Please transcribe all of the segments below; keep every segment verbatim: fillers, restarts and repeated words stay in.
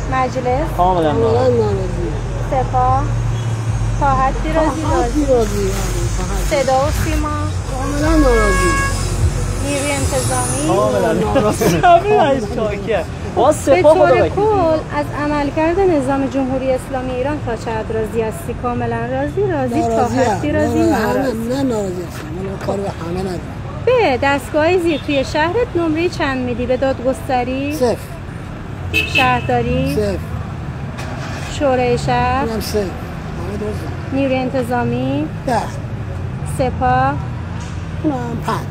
مجلس کاملا ناراضی. سپاه تا حدی راضی راضی. صدا و سیما کاملا ناراضی. نیروی انتظامی کاملا ناراضی. رئیس شاکر. با به سپاه طور خدا کل از عملکرد نظام جمهوری اسلامی ایران تا چه حد راضی هستی؟ کاملا راضی راضی تا حدی راضی ناراضی. نه ناراضی هستم. من کار به همه ندارم. به دستگاه زیر توی شهرت نمره چند میدی؟ به دادگستری؟ صفر. شهرداری؟ صفر. شورای شهر؟ اونم صفر. نیروی انتظامی؟ ده. سپاه؟ اونم پنج.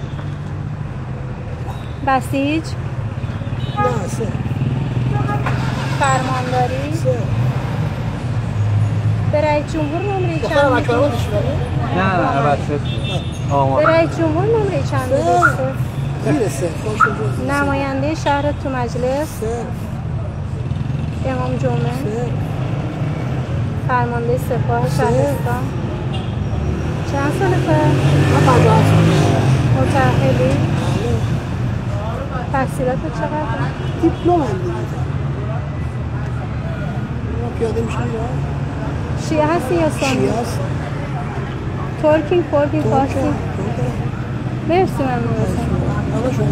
بسیج؟ نه صفر. فرمانداری؟ صفر. به رئیس جمهور نمره دختر چند مکتبات میدی؟ شده؟ نه نه بعد صفر. به رئیس جمهور نمره چند میدی؟ صفر. زیر صفر. نماینده شهرت تو مجلس؟ صفر. امام جمعه؟ صفر. فرمانده سپاه شهرستان؟ چند سالته؟ من پنجاه و هفت سالم. متأهلی؟ تحصیلات چقدر؟ دیپلم هم دیگه. ما پیاده میشیم ایران. شیعه هستی یا سنی؟ شیعه هست. ترکین، کردین، فارسی؟ مرسی ممنون هستم. حالا شما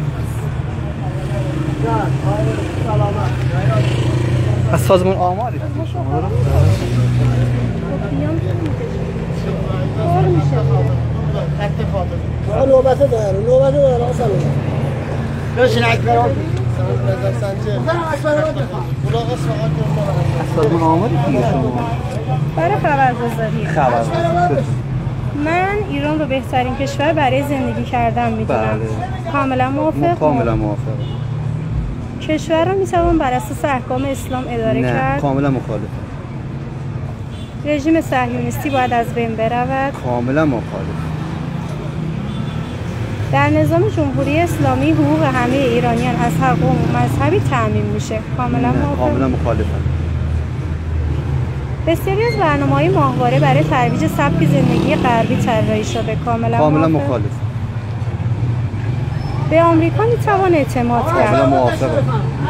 از سازمان آماری شما رو پر میشه. آقا نوبته داره. نوبته داره. آقا سلام. بشین اکبر آقا. رضا سنجه. از سازمان آماری کیه شما؟ برای خبرگزاری. خبرگزاری. من ایران رو بهترین کشور برای زندگی کردن میدونم. بله. کاملا موافق؟ کاملا موافقم. کشور رو میتوان بر اساس احکام اسلام اداره نه کرد؟ کاملا مخالفم. رژیم صهیونیستی باید از بین برود؟ کاملا مخالفم. در نظام جمهوری اسلامی حقوق همه ایرانیان از هر قوم و مذهبی تامین میشه؟ کاملا موافق؟ کاملا مخالفم. بسیاری از برنامه‌های ماهواره برای ترویج سبک زندگی غربی طراحی شده. کاملا کاملا موافق؟ مخالفم. به آمریکا میتوان اعتماد کاملا کرد؟ موافقم.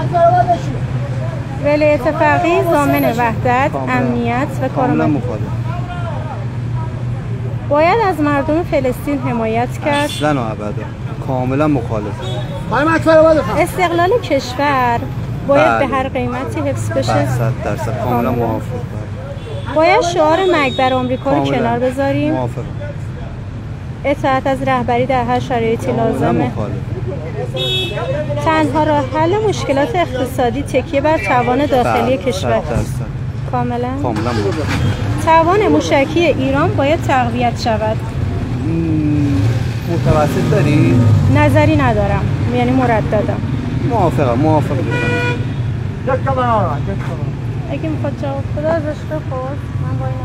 ولایت فقیه ضامن وحدت، امنیت و کاملا کارآمد مخالفم. باید از مردم فلسطین حمایت کرد؟ اصلا و ابدا کاملا مخالفم. های مکتب باید بخوام. استقلال کشور باید بله. به هر قیمتی حفظ بشه؟ صد درصد کاملا موافقم. باید شعار مرگ بر آمریکا رو کنار بذاریم؟ موافقم. اطاعت از رهبری در هر شرایطی کاملا لازمه؟ مخالفم. تنها راه حل مشکلات اقتصادی تکیه بر توان داخلی بله، کشور صد درصد. کاملا؟ کاملا موافقم. توان موشکی ایران باید تقویت شود؟ متوسط داری؟ نظری ندارم، یعنی مرددم. موافقم. موافقم. اگه میخواد جواب بده ازش بپرس. من وای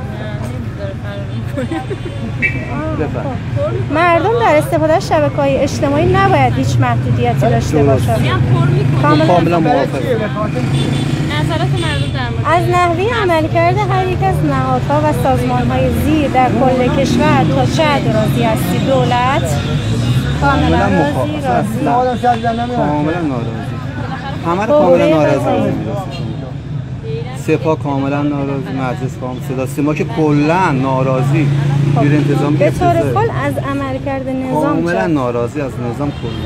نمی‌کنم. مردم در استفاده از شبکه‌های اجتماعی نباید هیچ محدودیتی داشته باشند. کاملا موافقم. نظرات مردم در مورد از نحوه عملکرد هر یک از نهادها و سازمان‌های زیر در کل کشور تا چه حد راضی هستی؟ دولت کاملا راضی راضی کاملا ناراضی. همه رو کاملا ناراضی. سپاه کاملا ناراضی. مجلس کاملا صدا سیما که کلا ناراضی. بیر انتظامی به طور کل از عملکرد نظام کاملا چه؟ ناراضی از نظام کلا.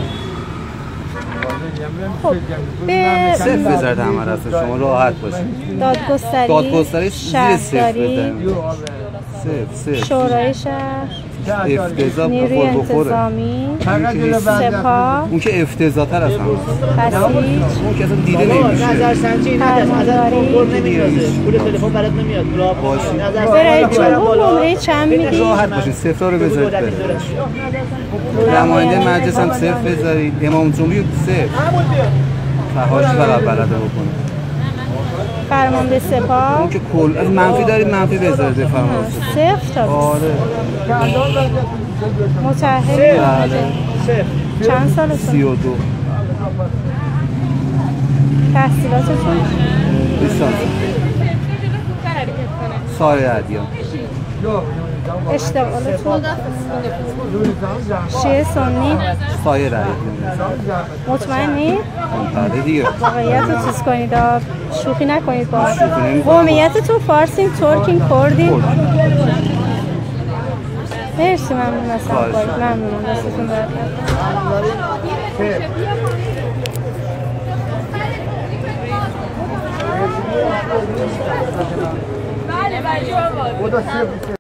خب به صفر بذارید همه را شما راحت باشید. دادگستری دادگستری زیر صفر بذارید. صفر صفر. شورای شهر افتضاح نیروی بخور بخوره. انتظامی سپاه سپاه اون که افتضاح‌تر از همه است. بسیج اون که اصلا دیده نمیشه. نظرسنجی این از ازت کنکور نمیندازه. پول تلفن برات نمیاد. به رئیس جمهور نمره چند میدی؟ راحت باشید صفر رو بذارید بره. نماینده مجلس هم صفر بذارید. امام جمهوری صفر. فحاش فقط بلده بکنه. فرمانده سپاه اون که کل از منفی دارید منفی بذارید فرمانده صفر تا آره. متأهلی؟ بله. چند سالتون؟ سی و دو. تحصیلاتتون؟ لیسانس. سال ادیان. اشتغالتون شیعه سنی سایه رأی مطمئنی؟ بله دیگه واقعیت رو چیز کنید آب. شوخی نکنید با شوخی نمی‌کنم. قومیتتون فارسین، ترکین، کردین؟ مرسی ممنون از همکاریت. ممنونم دستتون درد خدا